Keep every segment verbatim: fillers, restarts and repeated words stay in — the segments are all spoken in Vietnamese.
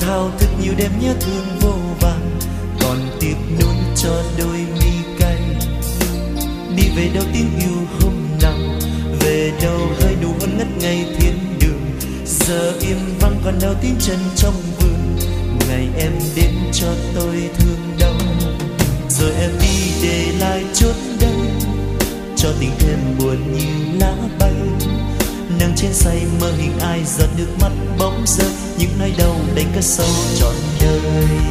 thao thức nhiều đêm nhớ thương vô vàn, còn tiếc nuối cho đôi mi cay. Đi về đâu tiếng yêu hôm nào, về đâu hơi nụ hôn ngất ngây thiên đường. Giờ im vắng còn đâu tiếng chân trong vườn, ngày em đến cho tôi thương đau. Rồi em đi để lại chốt đơn, cho tình thêm buồn như lá bay. Nắng trên say mơ hình ai, giọt nước mắt bỗng rơi, những nỗi đau đánh cất sâu trọn đời.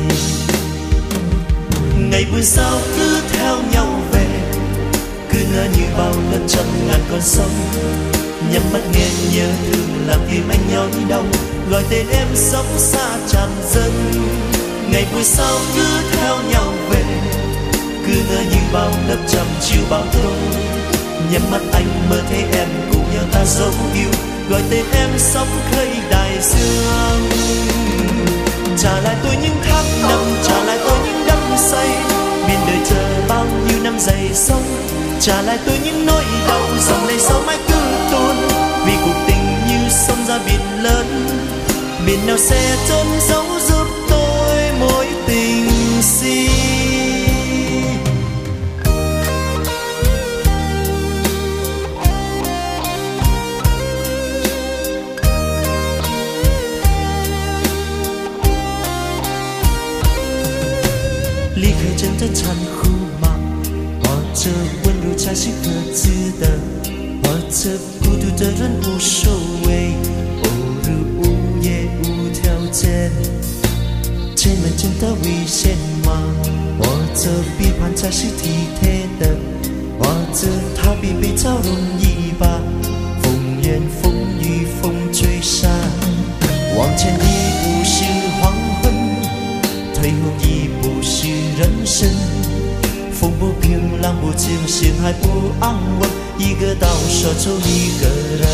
Ngày buổi sao cứ theo nhau về, cứ ngỡ như bao lớp trăm ngàn con sông. Nhắm mắt nghe nhớ thương làm tim anh nhói đau, gọi tên em sống xa tràn dâng. Ngày buổi sao cứ theo nhau về, cứ ngỡ như bao lớp trăm chiều bao tố. Nhắm mắt anh mơ thấy em cùng nhau ta dấu yêu, gọi tên em sóng khơi đại dương. Trả lại tôi những tháng năm, trả lại tôi những đắm say, biển đời chờ bao nhiêu năm dày sông. Trả lại tôi những nỗi đau dòng lệ sau mãi cứ tuôn, vì cuộc tình như sông ra biển lớn. Biển nào sẽ trôn giấu giúp tôi mối tình si.离开真的残酷吗？或者温柔才是各自的，或者孤独的人无所谓。偶尔无夜无条件，前面真的危险吗？或者背叛才是体贴的，或者逃避比较容易吧？风言风语风吹散，往前一步是黄昏，退后一步是人生。风不平浪不静，心还不安稳，一个岛守住一个人。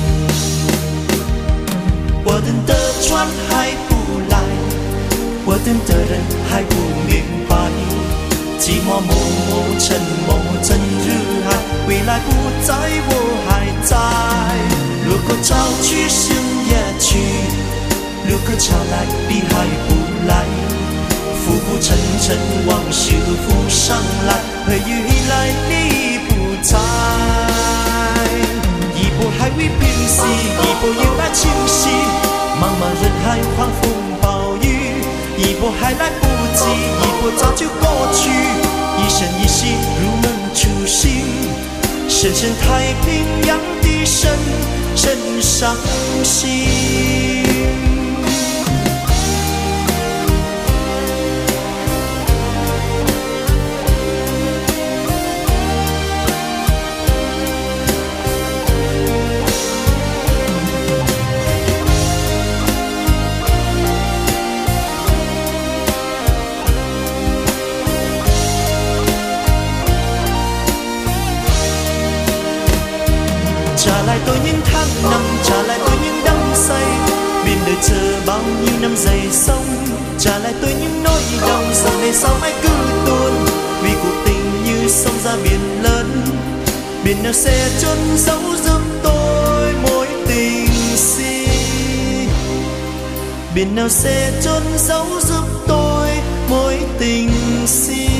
我等的船还不来，我等的人还不明白，寂寞默默沉默真日海，未来不在我还在。如果潮去心也去，如果潮来你还不来，浮浮沉沉往事浮上来，回忆来你不在。一波还未平息，一波又来侵袭，茫茫人海狂风暴雨，一波还来不及，一波早就过去。一生一世如梦初醒，深深太平洋的深深伤心。trả lại tôi những tháng năm, trả lại tôi những đắm say, biển đời chờ bao nhiêu năm dày sông. Trả lại tôi những nỗi đau dòng lệ sao mãi cứ tuôn, vì cuộc tình như sông ra biển lớn. Biển nào sẽ chôn giấu giúp tôi mối tình si, biển nào sẽ chôn giấu giúp tôi mối tình si.